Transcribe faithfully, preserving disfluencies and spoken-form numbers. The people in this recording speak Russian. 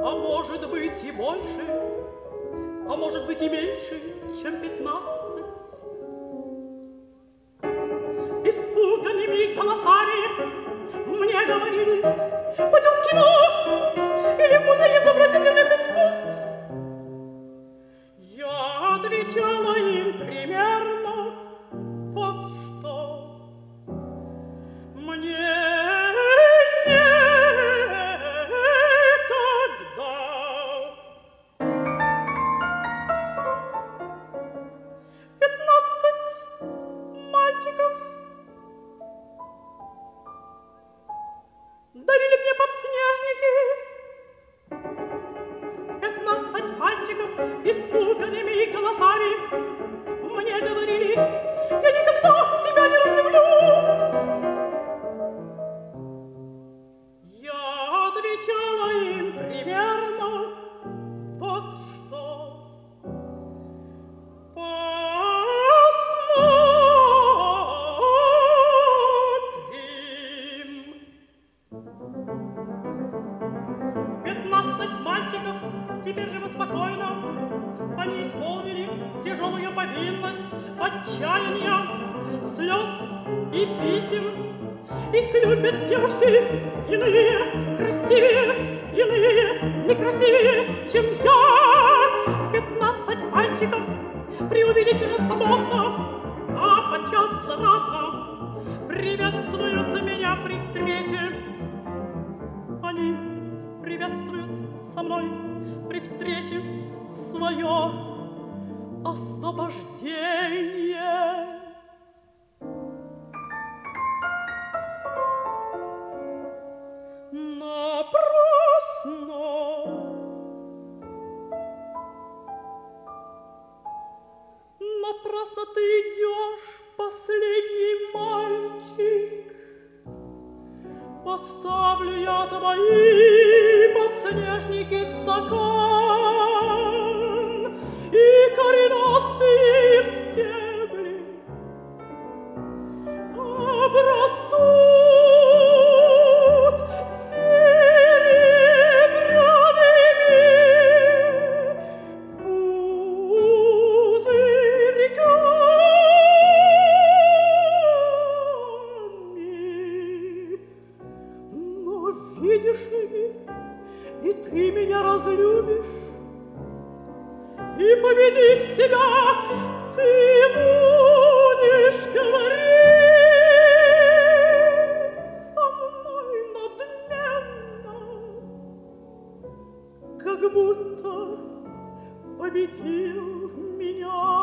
а может быть и больше, а может быть и меньше, чем пятнадцать. Испуганными голосами мне говорили: пойдем в кино или в музей изобразительных искусств. Я отвечала им примерно вот что: мне дарили мне подснежники. Пятнадцать мальчиков испуганными голосами мне говорили: я никогда тебя не разлюблю. Я отвечала им примерно вот что: Пятнадцать мальчиков теперь живут спокойно. Они исполнили тяжелую повинность отчаяния, слез и писем. Их любят девушки, иные красивее, иные некрасивее, чем я. Пятнадцать мальчиков преувеличенно свободно, а подчас злорадно приветствуют меня при встрече. Они приветствуют со мной при встрече свое освобождение. Напрасно. Напрасно ты идешь, последний мальчик. Поставлю я твои подснежники в стакан, и коренастые в стебли обрастут и ты меня разлюбишь, и, победив себя, ты будешь говорить со мной надменно, как будто победил меня.